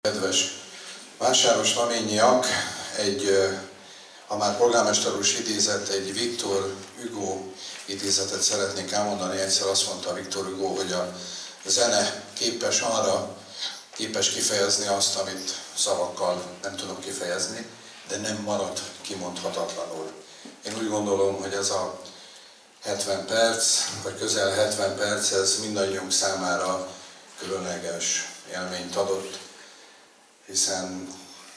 Kedves vásáros naményiak, ha már polgármester úr is idézett, egy Victor Hugo idézetet szeretnék elmondani. Egyszer azt mondta Victor Hugo, hogy a zene képes kifejezni azt, amit szavakkal nem tudok kifejezni, de nem marad kimondhatatlanul. Én úgy gondolom, hogy ez a 70 perc, vagy közel 70 perc, ez mindannyiunk számára különleges élményt adott, hiszen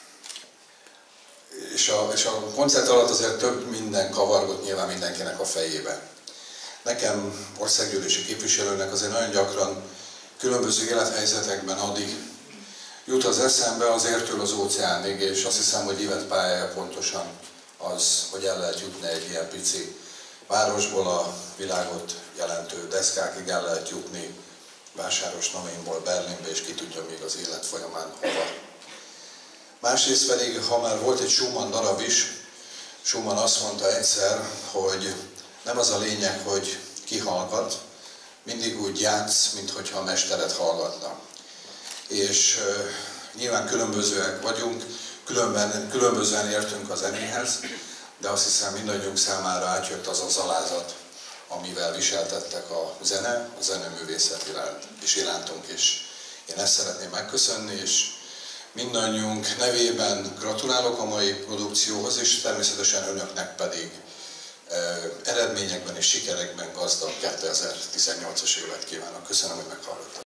és a koncert alatt azért több minden kavargott nyilván mindenkinek a fejébe. Nekem, országgyűlési képviselőnek azért nagyon gyakran különböző élethelyzetekben addig jut az eszembe az Értől az óceánig, és azt hiszem, hogy életpályája pontosan az, hogy el lehet jutni egy ilyen pici városból a világot jelentő deszkákig, el lehet jutni Vásárosnaményból Berlinbe, és ki tudja még az élet folyamán hova. Másrészt pedig, ha már volt egy Schumann darab is, Schumann azt mondta egyszer, hogy nem az a lényeg, hogy ki hallgat, mindig úgy játsz, minthogyha a mestered hallgatna. És nyilván különbözőek vagyunk, különbözően értünk a zenéhez, de azt hiszem mindannyiunk számára átjött az az alázat, amivel viseltettek a zeneművészet iránt, és irántunk is. Én ezt szeretném megköszönni, és mindannyiunk nevében gratulálok a mai produkcióhoz, és természetesen önöknek pedig eredményekben és sikerekben gazdag 2018-as évet kívánok. Köszönöm, hogy meghallgattak.